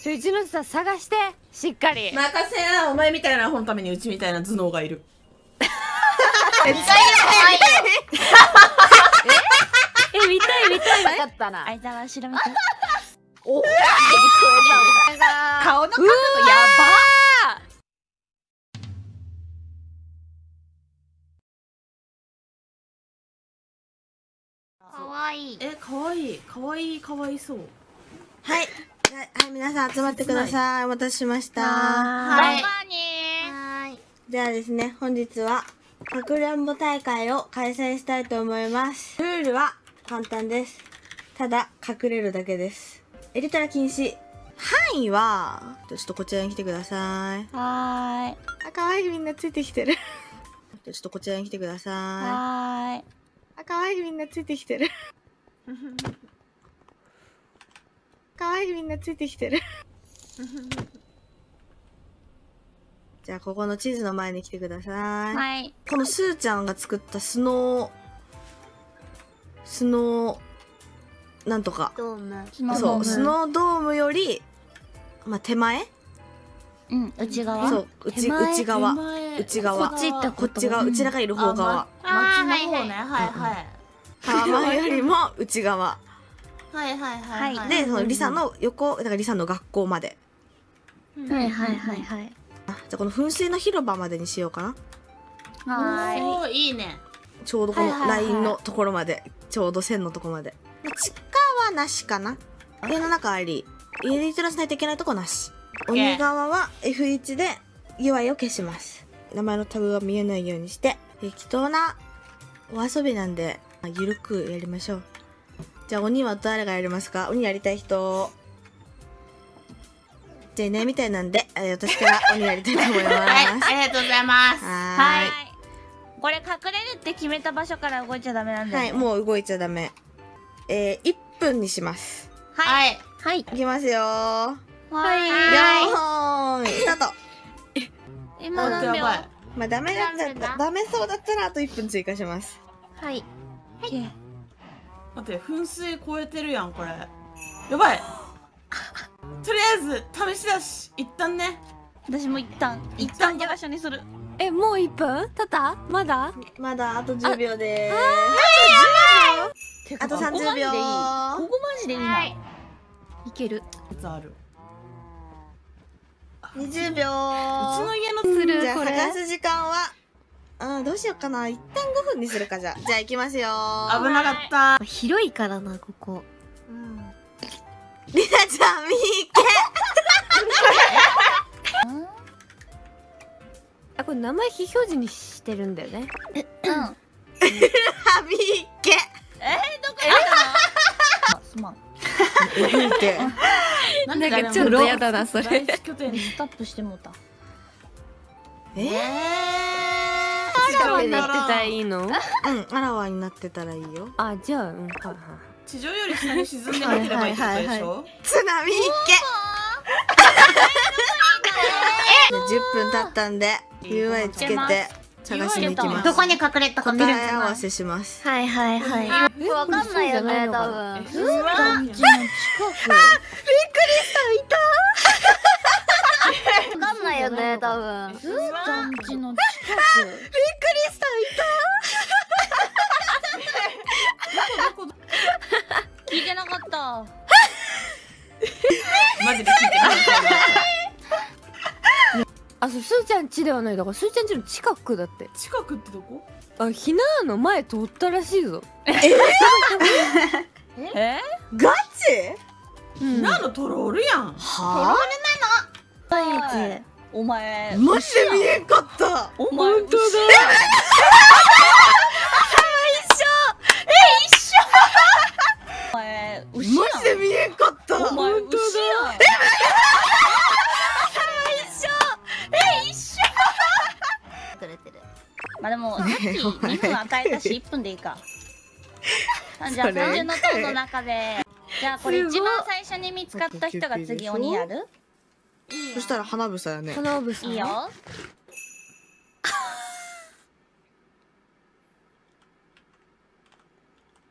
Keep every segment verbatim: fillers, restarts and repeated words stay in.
うちのさ探してしっかり。 任せな、お前みたいな本のためにうちみたいな頭脳がいる。 え、見たいえ、見たい見たい。 なかったな。 相沢後ろ見て。 お、 顔の角度やば。かわいい。 え、かわいい、かわいい、かわいそう。 はい。はい、皆さん集まってください。お待たせしました。 はい。 はい。 ではですね、本日は、かくれんぼ大会を開催したいと思います。ルールは簡単です。ただ、隠れるだけです。エリトラ禁止。範囲は、ちょっとこちらに来てください。 はーい。 あ、かわいい、みんなついてきてる。ちょっとこちらに来てください。 はーい。 あ、かわいい、みんなついてきてる。かわいい、みんなついてきてる。じゃあ、ここの地図の前に来てください。 はい。 このスーちゃんが作ったスノー、スノー、なんとか。 ドーム。 そう、スノードームより、まあ、手前うん、内側。 そう、内、内側。内側。 こっち行ったこっち側、うちらがいる方側。 街の方ね。はいはい。 浜よりも内側。 はいはいはいはい。 で、そのリサの横、だからリサの学校まで。 はいはいはいはい。 あ、じゃあこの噴水の広場までにしようかな。 はーい。 おー、いいね。 ちょうどこのはいはいはいラインのところまで。ちょうど線のところまで。地下はなしかな。家の中あり。家でらせないといけないとこなし。鬼側は エフワン で ユーアイ を消します。名前のタグが見えないようにして、適当なお遊びなんで、ゆるくやりましょう。じゃあ鬼は誰がやりますか？鬼やりたい人。じゃあいないみたいなんで、えー私から鬼やりたいと思います。 はい、ありがとうございます。 ははーい。 い。これ隠れるって決めた場所から動いちゃダメなんだはい、 よね。 もう動いちゃダメ。えー、いっぷんにします。 はい。 はい。 はい。 いきますよー。 はい。 よーい、スタート。 今何秒？ やばい。 まあ、ダメだったら、ダメそうだったらあといっぷん追加します。 はい。 待待って、噴水超えてるやん、これ。やばい。とりあえず、試しだし、一旦ね。 私も一旦、一旦場所にする。 え、もういっぷん経ったまだまだあとじゅうびょうでーす。あとさんじゅうびょう。 ここマジでいいな。 いける。 いつある。 にじゅうびょう。 うちの家のするじゃあこれ。 探す時間は、うん、どうしようかな。一旦ごふんにするか、じゃあ。じゃあ行きますよー。 危なかった。 広いからな、ここ。 りなちゃん、みーあ、これ名前非表示にしてるんだよね。 うん。 け。はみーけ。 えー、どこ行ったの？あ、すまん。 え、みーけ。 なんなんかちょっとやだな、それ。 第一拠点に。 スタップしてもうた。 えー、 近くになってたらいいの？ うん、あらわになってたらいいよ。 あ、じゃあ、うん、はいはい。 地上より下に沈んでなければいいってことでしょ。 津波みーけ。じゅっぷん経ったんで、ユーアイ つけて探しに行きます。 どこに隠れたか見るんじ答え合わゃない？ せします。 はいはいはい。わかんないよね、多分。 えうわ団地の近く。 わかんないよね、多分。 団地の近く。聞いてなかった。 マジで聞いてない。 あ、そう、すーちゃん家ではない。だから、すーちゃん家の近くだって。 近くってどこ？ あ、ひなの前通ったらしいぞ。 え？ ガチ？ うん。 なんのトロールやん。 ははい。お前。 ぁ？マジで見えんかった。 お前。本当だ。お前。牛やん。 マジで見えんかった。 お前牛やん。 隠れてる。 まあでもさっきにふん与えたしいっぷんでいいか。あじゃあそれさんじゅうの塔の中で、じゃあこれ一番最初に見つかった人が次鬼やる？ そしたら花房やね。 花房さん。 いいよ。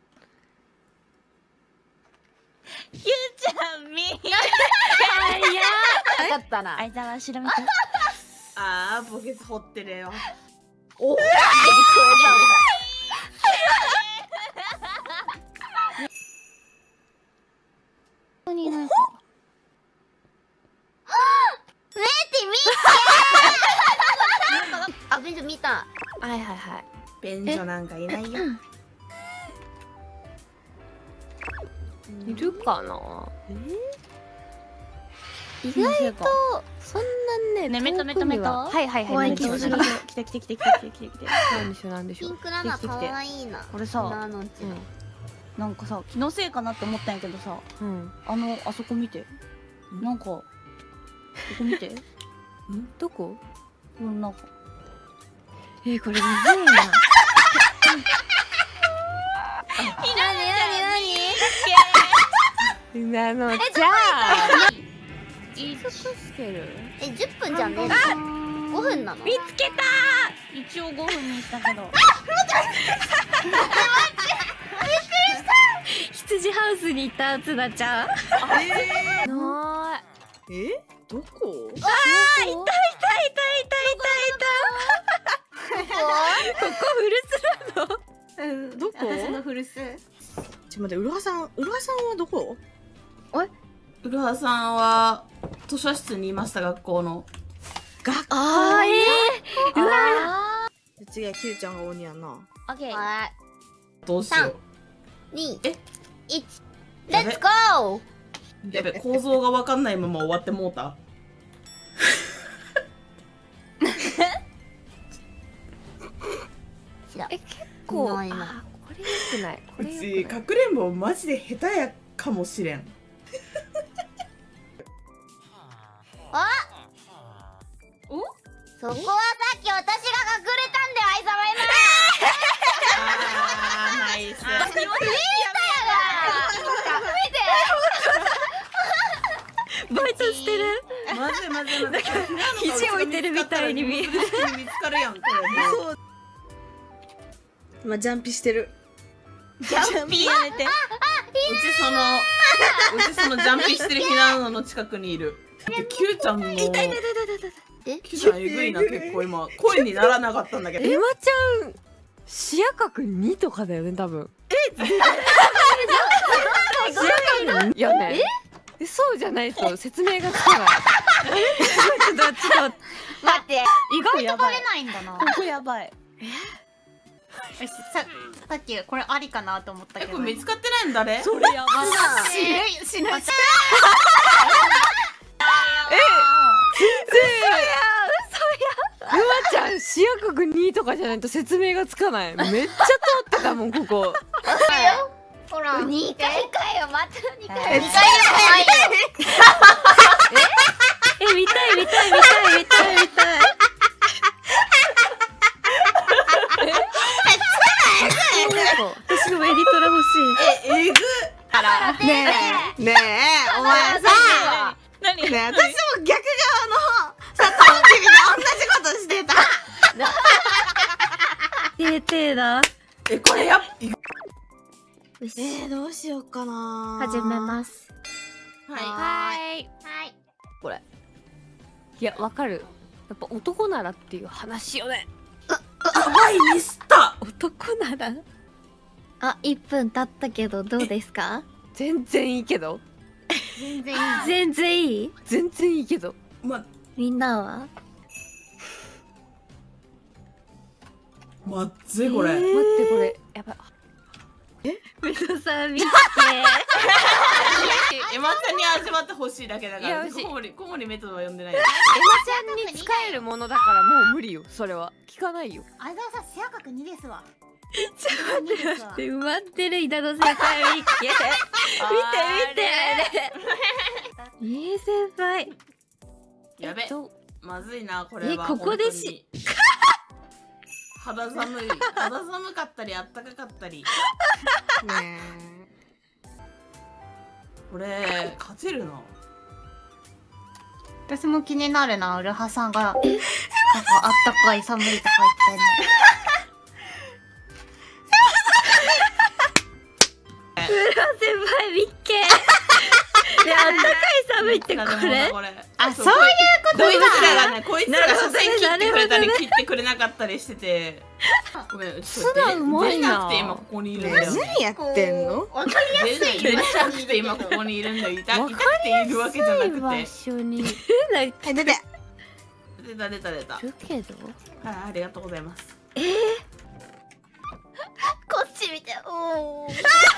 ゆうちゃんみ。 早い。 ゃったな。 相沢後ろ見て。 あー、墓穴掘ってるよ。 おお。 ここになんかメティ見てあ、ベンジ見た。 はいはいはい。 便所なんかいないよ。 いるかな。意外外とそんなね。 ねメトメト遠くにメトははいはいはい。 怖いメトメト気がする来た来た来た来た来た来た来た。 なんでしょうなんでしょう。 ピンクラナかわいいな。 これさ、 なのんちなんかさ気のせいかなって思ったんやけどさ、 うんうん。 あのあそこ見て。なんかここ見て。 どこ？ これなんかえー、これむずいな。 なになになのじゃあ。 い尽くしてる。 え、じゅっぷんじゃんね。ごふんなの。 見つけたー。一応ごふんにしたけど。 羊ハウスにいたつなちゃん。 えなー、えどこ？ ああ、いたいたいたいたいたいた。ここフルスラの。 どこ？ 私の古巣。 ちょっと待って、うるはさん、うるはさんはどこ？ うるはさんは図書室にいました、学校の。 学校。 あー、えー、うわ次はキューちゃんが鬼やな。 オッケー。 はどうしよい。に、 えいち、 う。やべレッツゴー。 やべ、構造がわかんないまま終わってもうた。 え、 結構。 ないなあー、これ良くない。こうれち、 良くない。 かくれんぼマジで下手やかもしれん。 あ、 お？ そこはさっき私が隠れたんで、相沢あー、ナイス。 バイトしてる。 マジマジマジ。 肘置いてるみたいに見える。 見つかるやん、これ。そう。 今ジャンピしてる。 ジャンピーやめて。 うちその、うちそのジャンピしてるひなのの近くにいる。キューちゃんの。 え、 キューちゃんえぐいな、結構今。声にならなかったんだけど。 エマちゃん視野角にとかだよね多分。え？視野角いやね。え、そうじゃないと説明がつかない。ちょっとちょっと待って。 意外とバレバレないんだな。 ここやばい。 え、さ、さっきこれありかなと思ったえ、 けど。 これ見つかってないんだね。 それやばい。 え、しない。 エマちゃん視野角にとかじゃないと説明がつかない。めっちゃ通ってたもんここ。 ほら、にかいかよ、またにかい。 えにかいじゃないよ。 え、見たい見たい見たい見たい見たい。私のエリトラ欲しえ、えぐ。 からねえねえお前さ何？ ねえ私も逆側のさトンビみたいな同じことしてた。 い。え、てだ。 え、これやっえー、どうしようかな。 始めます。 はい。 はい。 はい。 これ。いや、わかる。やっぱ男ならっていう話よね。 はい、ミスった。 男ならあ、いっぷん経ったけどどうですか？ 全然いいけど。 全然いい。 全然いい全然いいけど。 ま、 みんなは？ まっずいこれ。 待ってこれやばい。 メトさん見て。 エマちゃんに味わってほしいだけだから。 いや欲しいコモリ、コモリメトドは呼んでない。 エマちゃんに使えるものだからもう無理よ。それは聞かないよ。 相沢さん、視野角にですわ。 ちょっと待って待って埋まってる稲の世界見っけ。見て見て。ええ先輩。 やべえっとまずいな、これは。 えここでし本当に肌寒い。肌寒かったり、あったかかったり。 ねこれ、勝てるな。 私も気になるな、ウルハさんが。なんかあったかい寒いとか言ってんの。 先輩見っけ。いやあったかい寒いってこんな思ったこれ。 あ、そういうことこいつだ。 らがね、こいつらが車線切ってくれたり切ってくれなかったりしてて。ごめん、ちょっと素直うまいな出なくて今ここにいるんだよ。 何やってんの？ わかりやすい。 出なくて今ここにいるんだよ。痛痛くているわけじゃなくて。 場所にはい、出て。 出た出た出た。 いるけど。 はい、ありがとうございます。 こっち見て。おお。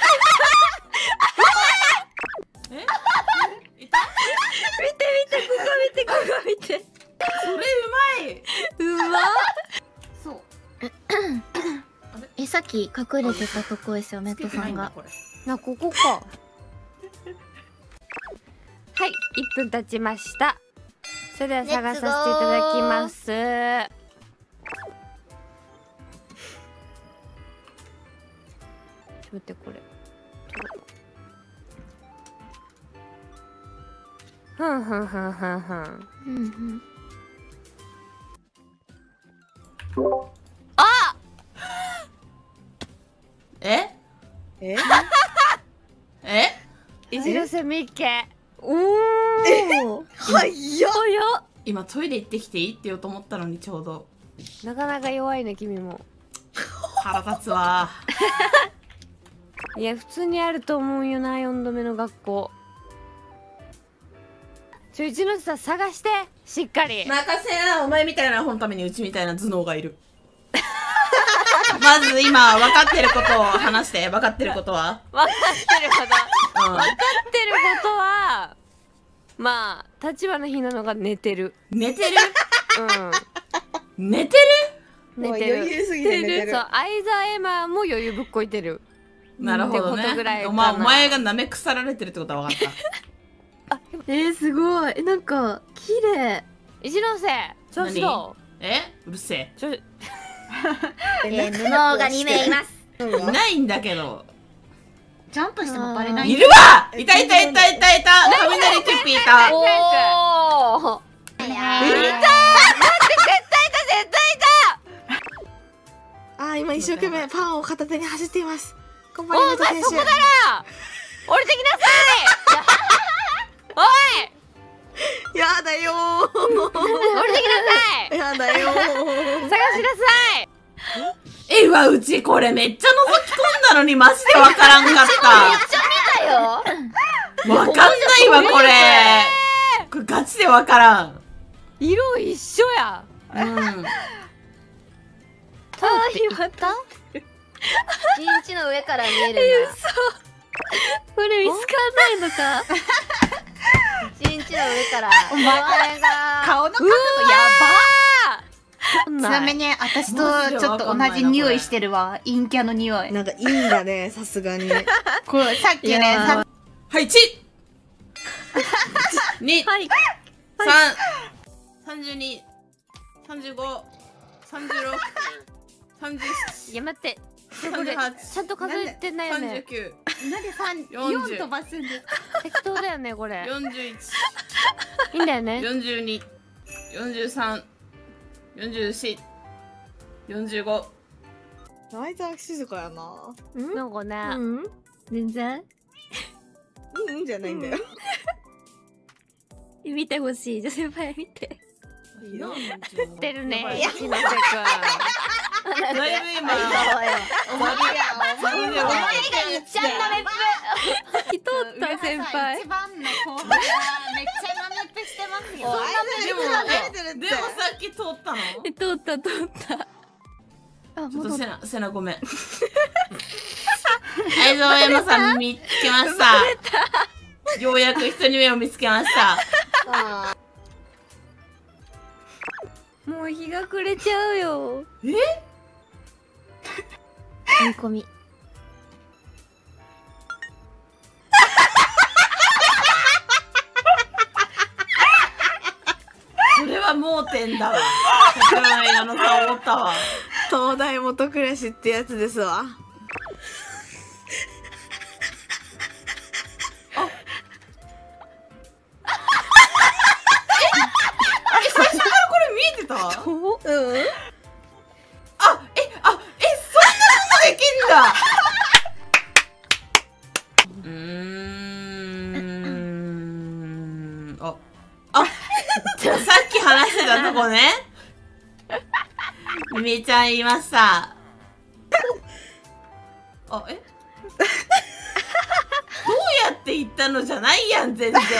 え？いた？ 見て見て、ここ見て、ここ見て。 それうまい。 うまっ。 そう。 あれ？ え、さっき隠れてたとこですよ、メットさんが。 これ。 な、ここか。はい、いっぷん経ちました。それでは探させていただきます。ちょっと待って、これ。ふんふんふんふんふん。 うんうん。 あ！ え？ え？ え？ 一ノ瀬みっけ。おお。 早っ。 早っ。 今トイレ行ってきていいって言おうと思ったのにちょうど。 なかなか弱いね、君も。 腹立つわ。 いや、普通にあると思うよな、よんどめの学校。ちょ、一ノ瀬さん探して、しっかり。 任せな、お前みたいな本のためにうちみたいな頭脳がいる。まず今分かってることを話して。分かってることは分かってること。 うん分かってることは、まあ、立花ひなのが寝てる。 寝てるうん。 寝てる寝てる。 余裕すぎて寝てる。 そう、相沢エマも余裕ぶっこいてる。 なるほどねってことぐらいかな。 まあお前が舐め腐られてるってことは分かった。 えー、すごい。え、なんか、綺麗。一ノ瀬、調子どえうるせえ。 う？ちょ、 えー、布がにめいいます。 いないんだけど。 ジャンプしてもバレないいるわいたいたいたいたいた雷キュッピーいた。 おー。 いいたー。待って、絶対いた、絶対いた。 あー、今一生懸命パンを片手に走っています。頑張りまお前そこだろ。降りてきなさい。おい。 やだよー。 降りてきなさい。 やだよー。 探しなさい。 え、うわ、うちこれめっちゃ覗き込んだのにマジでわからんかった。 だよ。 わかんないわ、これ。これガチでわからん。 色一緒や。 うん。 あー、今た。 陣地の上から見えるんだ。 これ見つかんないのか。 陣地の上から。 お前が。 顔の角度ややばー。 ば。ちなみに私とちょっと同じ匂いしてるわ。陰キャの匂い。 なんかいいんだね、さすがに。 これさっきね、さはい、いち、に、 はい。 さん、さんじゅうに、さんじゅうご、さんじゅうろく、さんじゅういや、待って。 なな、 これ、 さんじゅうはち、 ちゃんと数えてないよさんじゅうね。 きゅう、 なんで三よんじゅう四飛ばすんですか。 適当だよね、これ。 よんじゅういち、 いいんだよね。 よんじゅうに、よんじゅうさん、よんじゅうよん、よんじゅうご。 あいつは静かやな。 なんかね。 うん。 全然。 うんじゃないんだよ。 見てほしい。女性先見て。 知ってるね。 や一ノ瀬くん。 だいぶ今、 お前がそれではいっちゃんなめっひとった先輩。 一番の後輩がめっちゃなめっぺしてますよ。 でも、え、でもさっき通ったのえ、通った通った。あ、 ちょっと戻っせな、せなごめん。愛沢山さん見つけました。ようやく一人目を見つけました。 もう日が暮れちゃうよ。 え追い込み。 それは盲点だわ。桜の矢野さん思ったわ。 東大元暮らしってやつですわ。 え、最初からこれ見えてた？あ、 うん。 え、あ、え、そんなことできんだ。うーん。あ、 さっき話してたとこね。みみちゃん言いました。あ、えどうやって言ったのじゃないやん、全然。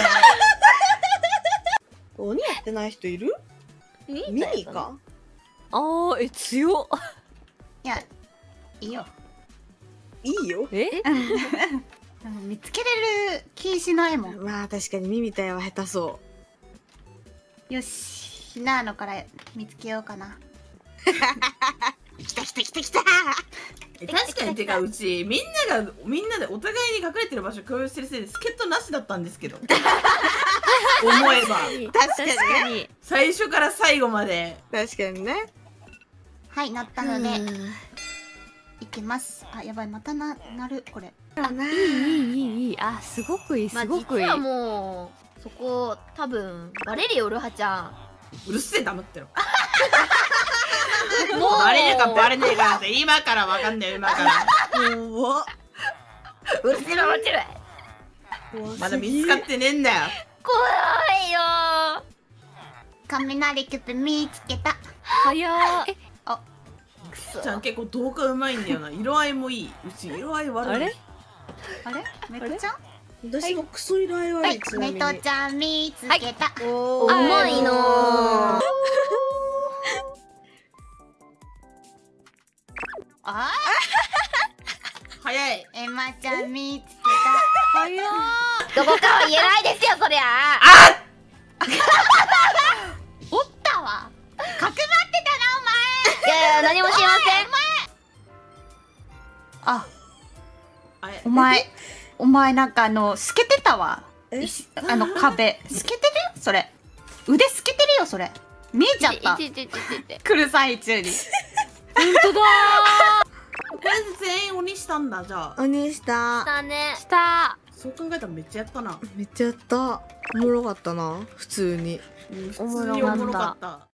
鬼やってない人いる？ミニか？ あー、え、強っ。 いや、いいよ。 いいよ。 えでも見つけれる気しないもん。 まあ確かにミミタイは下手そよし、ひなのから見つけようかな。 う。来た来た来た来た。 え確かに、てかうちみんながみんなでお互いに隠れてる場所共有してるせいで助っ人なしだったんですけど。思えば確かに確かに。 最初から最後まで。 確かにね。 はい、なったので、いきます。あ、やばい、またな、なる、これ。 あな。 いいいいいい。あ、すごくいい、 まあすごくいい。 実はもうそこ多分バレるよルハちゃん。 うるせえ黙ってろ。 もうバレるかバレねえかなんて今からわかんないよ、今から。 怖っ。 うるせえな待ってる。 まだ見つかってねえんだよ。 怖いよ雷キュップ見つけた。 早っ。え、 くそ。 ちゃん結構動画うまいんだよな。色合いもいい。うち色合い悪い。 あれあれめとちゃん私もクソ色合い悪。 はいい、 ちなみに。 めとちゃん見つけた。 おうまいなー。 あ早い。 ーエマちゃん見つけ早っ。 どこかは言えないですよそりゃ。 あた。おったわ。かくまってたな、 いやいや何も知りません。 お前。あ、 あれお前、お前なんかあの、透けてたわ。 え石あの壁。透けてるよ、それ。腕透けてるよ、それ。見えちゃったい。ていていていて。 来る最中に。 本当だこれで全員鬼したんだ、じゃあ。 鬼した。 だねー。。したそう考えたらめっちゃやったな。 めっちゃやった。おもろかったな。普通に。 普通におもろかった。